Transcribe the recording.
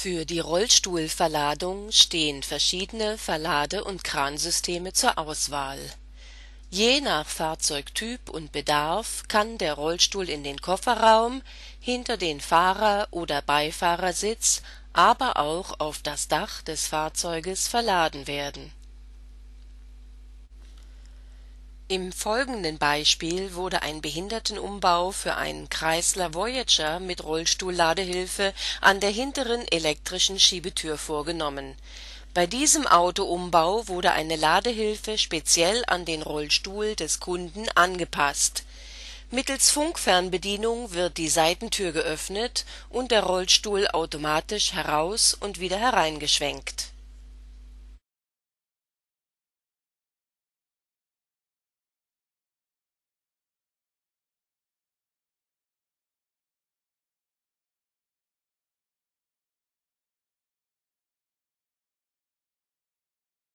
Für die Rollstuhlverladung stehen verschiedene Verlade und Kransysteme zur Auswahl. Je nach Fahrzeugtyp und Bedarf kann der Rollstuhl in den Kofferraum, hinter den Fahrer oder Beifahrersitz, aber auch auf das Dach des Fahrzeuges verladen werden. Im folgenden Beispiel wurde ein Behindertenumbau für einen Chrysler Voyager mit Rollstuhlladehilfe an der hinteren elektrischen Schiebetür vorgenommen. Bei diesem Autoumbau wurde eine Ladehilfe speziell an den Rollstuhl des Kunden angepasst. Mittels Funkfernbedienung wird die Seitentür geöffnet und der Rollstuhl automatisch heraus und wieder hereingeschwenkt